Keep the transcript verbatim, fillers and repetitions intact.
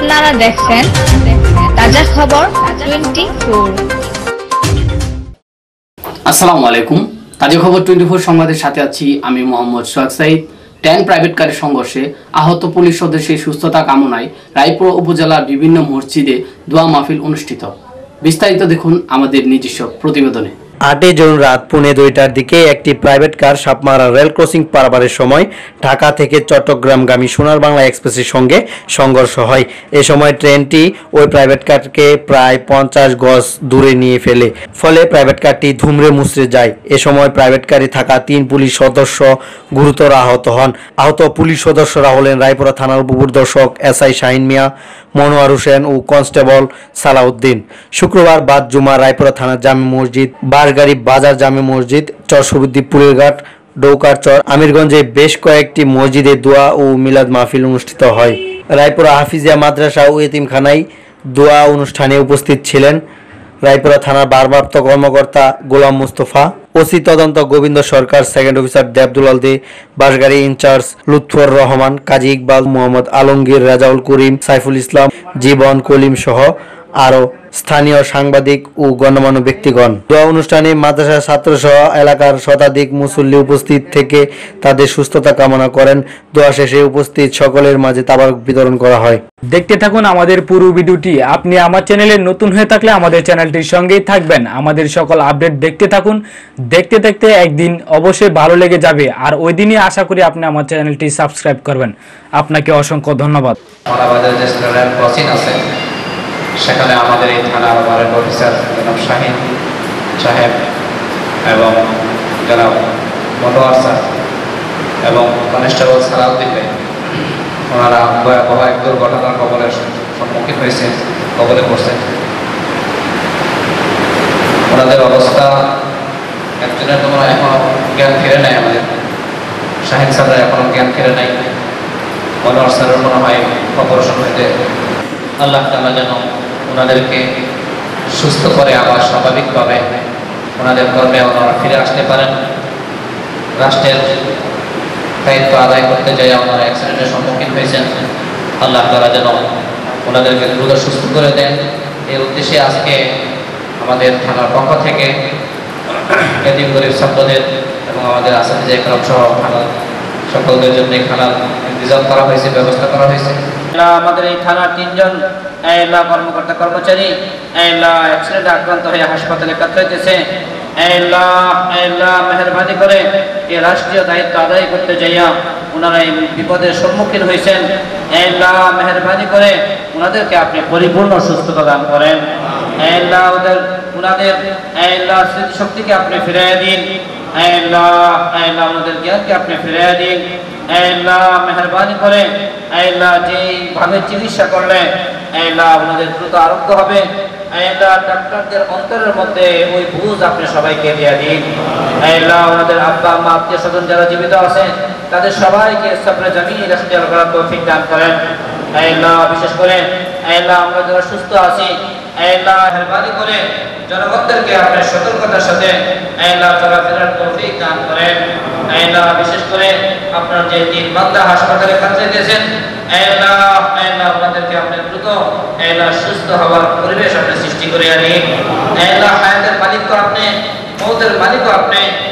আপনারা দেখছেন তাজা খবর টোয়েন্টি ফোর। আসসালামু আলাইকুম। তাজা খবর টোয়েন্টি ফোর সংবাদের সাথে আছি আমি মোহাম্মদ সোহাগ সাইদ। ট্যান প্রাইভেট কারের সংঘর্ষে আহত পুলিশ সদস্যের সুস্থতা কামনায় রায়পুর উপজেলার বিভিন্ন মসজিদে দোয়া মাহফিল অনুষ্ঠিত। বিস্তারিত দেখুন আমাদের নিজস্ব প্রতিবেদনে। আটই জুন রাত পৌনে দুইটার দিকে একটি private car Sapmara rail crossing পারাপারের সময় ঢাকা থেকে চট্টগ্রামগামী সোনার বাংলা এক্সপ্রেসের সঙ্গে সংঘর্ষ হয়। এ সময় ট্রেনটি ওই প্রাইভেট কারকে প্রায় পঞ্চাশ গজ দূরে নিয়ে ফেলে, ফলে প্রাইভেট কারটি ধুমড়ে মুচড়ে যায়। এ সময় প্রাইভেট কারে থাকা তিন পুলিশ সদস্য গুরুতর আহত হন। আহত পুলিশ সদস্যরা হলেন রায়পুরা থানার উপপরিদর্শক এস আই শাহিন মিয়া, মনোয়ার হোসেন ও কনস্টেবল সালাউদ্দিন। শুক্রবার বাদ জুমা রায়পুরা থানার জামে মসজিদ, বাঁশগাড়ি বাজার জামে মসজিদ, চরসবুদ্দি পুলের ঘাট, ডৌকার চর, আমিরগঞ্জে বেশ কয়েকটি মসজিদে দোয়া ও মিলাদ মাহফিল অনুষ্ঠিত হয়। রায়পুরা হাফিজিয়া মাদ্রাসা ও এতিমখানায় দোয়া অনুষ্ঠানে উপস্থিত ছিলেন রায়পুরা থানার ভারপ্রাপ্ত কর্মকর্তা গোলাম মুস্তফা, ওসি তদন্ত Gobinda Sarkar, second officer Debdul Aldi, Banshgari in charge Lutfur Rahman, Kazi Iqbal, Mohammad Alamgir, Rajaul Karim, Saiful Islam, Jibon Kalim সহ আরও স্থানীয় সাংবাদিক ও গণ্যমান্য ব্যক্তিগণ। দোয়া অনুষ্ঠানে মাদ্রাসার ছাত্র সহ এলাকার শতাধিক মুসল্লি উপস্থিত থেকে তাদের সুস্থতা কামনা করেন। দোয়া শেষে উপস্থিত সকলের মাঝে তাবারক বিতরণ করা হয়। দেখতে থাকুন আমাদের পুরো ভিডিওটি। আপনি আমার চ্যানেলে নতুন হয়ে থাকলে আমাদের চ্যানেলটির সঙ্গেই থাকবেন। আমাদের সকল আপডেট দেখতে থাকুন। দেখতে দেখতে একদিন অবশ্যই ভালো লেগে যাবে, আর ওই দিনই আশা করি আপনি আমার চ্যানেলটি সাবস্ক্রাইব করবেন। আপনাকে অসংখ্য ধন্যবাদ। সেখানে আমাদের এই থানার ওয়ারেন্ট অফিসার জনাব শাহিন সাহেব এবং জনাব মনোয়ার স্যার এবং কনস্টেবল সালাউদ্দিন ভাই, ওনারা ভয়াবহ এক দুর্ঘটনার কবলের সম্মুখীন হয়েছে, কবলে পড়ছেন। ওনাদের অবস্থা, একজনের তোমরা এখনো জ্ঞান ফিরে নেয়, আমাদের শাহিন স্যাররা এখনো জ্ঞান ফিরে নেয়, মনোয়ার স্যারের মনে হয় অপারেশন হয়েছে। আল্লাহ তাআলা যেন ওনাদেরকে সুস্থ করে আবার স্বাভাবিকভাবে ওনাদের কর্মে ওনারা ফিরে আসতে পারেন। রাষ্ট্রের দায়িত্ব আদায় করতে যাই ওনারা অ্যাক্সিডেন্টের সম্মুখীন হয়েছেন। আল্লাহ তাআলা যেন ওনাদেরকে দ্রুত সুস্থ করে দেন। এই উদ্দেশ্যে আজকে আমাদের থানার পক্ষ থেকে এতিম গরিব ছাত্রদের এবং আমাদের আসামিজে একরাম সহ থানার সকলদের জন্য খানার ইন্তজাম করা হয়েছে, ব্যবস্থা করা হয়েছে। আমাদের এই থানার তিনজন কর্মকর্তা কর্মচারী অ্যাক্সিডেন্টে আক্রান্ত হয়ে হাসপাতালে কাতরাইতেছে। মেহরবানি করে এই রাষ্ট্রীয় দায়িত্ব আদায় করতে যাইয়া ওনারা এই বিপদের সম্মুখীন হয়েছেন। মেহরবানি করে ওনাদেরকে আপনি পরিপূর্ণ সুস্থতা দান করেন। ওদের ওনাদের স্মৃতিশক্তিকে আপনি ফিরিয়ে দিন। ওনাদের জ্ঞানকে আপনি ফিরিয়ে দিন। মেহরবানি করে যেভাবে চিকিৎসা করলে ওনাদের দ্রুত আরোগ্য হবে, ডাক্তারদের অন্তরের মধ্যে ওই বুঝ আপনি সবাইকে দিয়ে দিন। ওনাদের আব্বা আম্মা আত্মীয় স্বজন যারা জীবিত আছে তাদের সবাইকে সাবরে জামিন ইখতিয়ার করার তৌফিক দান করেন। বিশেষ করে আমরা যারা সুস্থ আছি, মেহরবানি করে জনগণদেরকে আপনার সতর্কতার সাথে চলাফেরার তৌফিক দান করেন। বিশেষ করে আপনার যে তিন বান্দা হাসপাতালে কাতরাইতেছেন, আপনাদেরকে আপনি দ্রুত সুস্থ হওয়ার পরিবেশ আপনি সৃষ্টি করে আনি। হায়াতের মালিক তো আপনি, মৌতের মালিক আপনি।